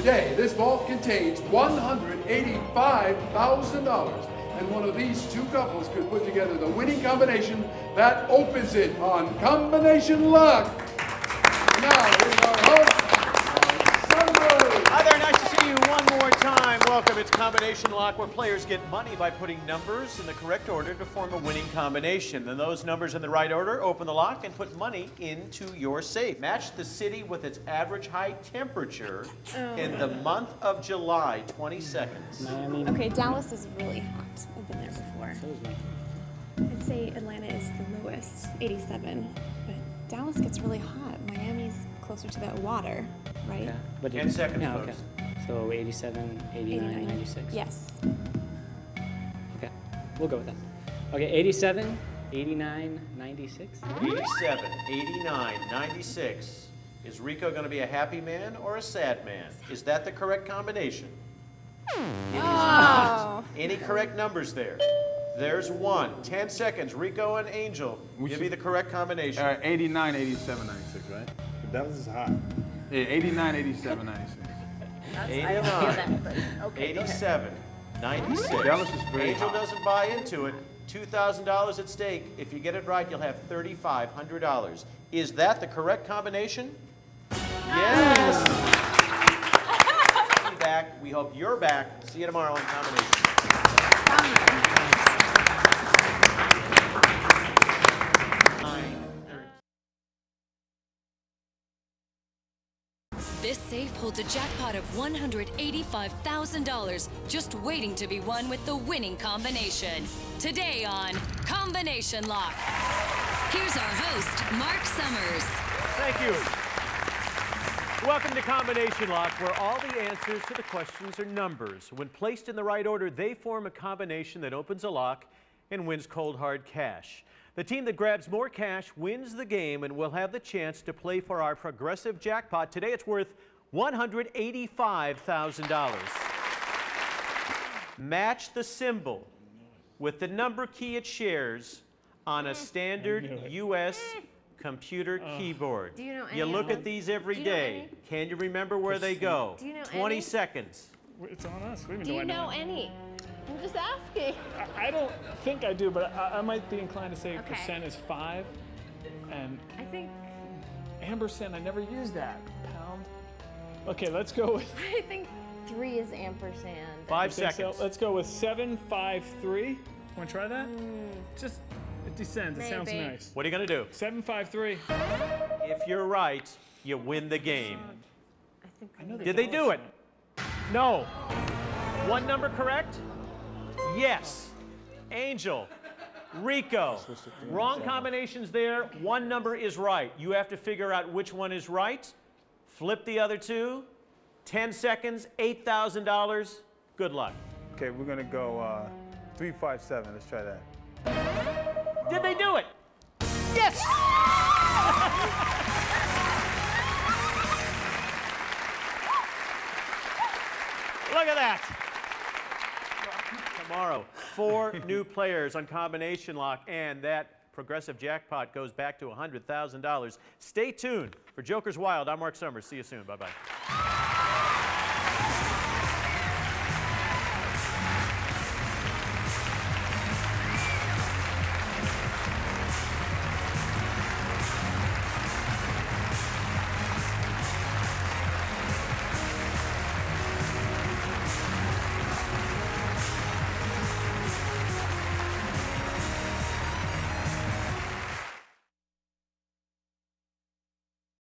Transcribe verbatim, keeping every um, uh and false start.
Today, this vault contains one hundred eighty-five thousand dollars. And one of these two couples could put together the winning combination that opens it on Combination Luck. Now, here's our host, Marc Summers. Hi there, nice to see you one more time. Welcome. It's Combination Lock, where players get money by putting numbers in the correct order to form a winning combination. Then those numbers in the right order open the lock and put money into your safe. Match the city with its average high temperature oh. in the month of July. twenty seconds. Miami. Okay, Dallas is really hot. I've been there before. So is Miami. I'd say Atlanta is the lowest, eighty-seven. But Dallas gets really hot. Miami's closer to that water, right? Yeah, but ten seconds, yeah, folks. okay. So eighty-seven, eighty-nine, ninety-six. Yes. Okay, we'll go with that. Okay, eighty-seven, eighty-nine, ninety-six. eighty-seven, eighty-nine, ninety-six. Is Rico going to be a happy man or a sad man? Is that the correct combination? It is not. Any correct numbers there? There's one. ten seconds. Rico and Angel, We give should, me the correct combination. All right, eighty-nine, eighty-seven, ninety-six, right? Dallas is hot. Yeah, eighty-nine, eighty-seven, ninety-six. eighty-nine, Okay, eighty-seven, ninety-six. Dallas is very Angel hot. doesn't buy into it. two thousand dollars at stake. If you get it right, you'll have three thousand five hundred dollars. Is that the correct combination? Yes! Be back. We hope you're back. See you tomorrow on Combination. This safe holds a jackpot of one hundred eighty-five thousand dollars just waiting to be won with the winning combination. Today on Combination Lock. Here's our host, Marc Summers. Thank you. Welcome to Combination Lock, where all the answers to the questions are numbers. When placed in the right order, they form a combination that opens a lock and wins cold hard cash. The team that grabs more cash wins the game and will have the chance to play for our progressive jackpot. Today it's worth one hundred eighty-five thousand dollars. Match the symbol with the number key it shares on a standard U S computer uh, keyboard. Do you know any You look of them? at these every Do you know day. any? Can you remember where they go? Do you know twenty any? seconds. It's on us. We Do you know any? I'm just asking. I, I don't think I do, but I, I might be inclined to say Okay. percent is five. And I think ampersand, I never used that. Pound. Okay, let's go with. I think three is ampersand. Five I think seconds. So. Let's go with seven five three. Want to try that? Just it descends. It sounds Maybe. nice. What are you going to do? Seven five three. If you're right, you win the game. I think I know Did they do it? No. One number correct? Yes. Angel, Rico. Wrong combinations there. One number is right. You have to figure out which one is right. Flip the other two. ten seconds, eight thousand dollars. Good luck. Okay, we're gonna go uh, three five seven. Let's try that. Did they do it? Yes! Look at that. Tomorrow, four new players on Combination Lock, and that progressive jackpot goes back to one hundred thousand dollars. Stay tuned for Joker's Wild. I'm Marc Summers. See you soon. Bye-bye.